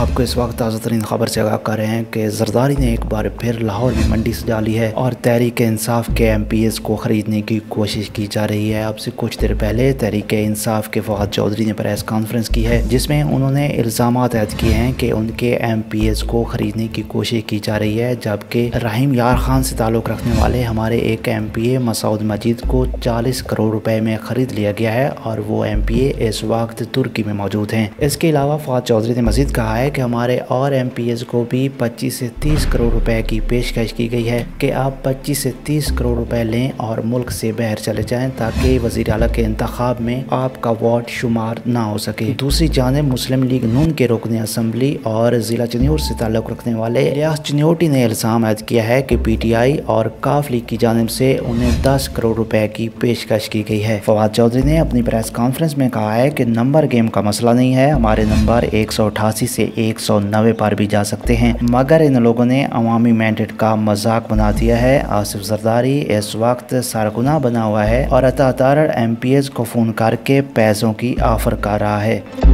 आपको इस वक्त ताज़ा तरीन खबर से आगाह कर रहे हैं कि जरदारी ने एक बार फिर लाहौर में मंडी सजा ली है और तहरीक इंसाफ के MPs को खरीदने की कोशिश की जा रही है। अब से कुछ देर पहले तहरीक इंसाफ के फवाद चौधरी ने प्रेस कॉन्फ्रेंस की है, जिसमें उन्होंने इल्ज़ाम ऐद किए हैं कि उनके MPs को खरीदने की कोशिश की जा रही है, जबकि रहीम यार खान से ताल्लुक़ रखने वाले हमारे एक MPA मसूद मजीद को 40 करोड़ रुपए में खरीद लिया गया है और वो MPA इस वक्त तुर्की में मौजूद हैं। इसके अलावा फवाद चौधरी ने मजीद कहा है कि हमारे और MPs को भी 25 से 30 करोड़ रुपए की पेशकश की गई है कि आप 25 से 30 करोड़ रुपए लें और मुल्क से बाहर चले जाएं ताकि वज़ीर आला के इंतखाब में आपका वोट शुमार ना हो सके। दूसरी जानिब मुस्लिम लीग नून के रुकन असम्बली और ज़िला चिन्योट से ताल्लुक़ रखने वाले इलियास चिन्योटी ने इल्ज़ाम ऐद किया है कि PTI और काफ लीग की जानिब से उन्हें 10 करोड़ रुपए की पेशकश की गई है। फवाद चौधरी ने अपनी प्रेस कॉन्फ्रेंस में कहा है कि नंबर गेम का मसला नहीं है, हमारे नंबर 188 से 190 पर भी जा सकते हैं, मगर इन लोगों ने अवामी मैंडेट का मजाक बना दिया है। आसिफ जरदारी इस वक्त सरगुना बना हुआ है और अता MPs को फ़ोन करके पैसों की ऑफर कर रहा है।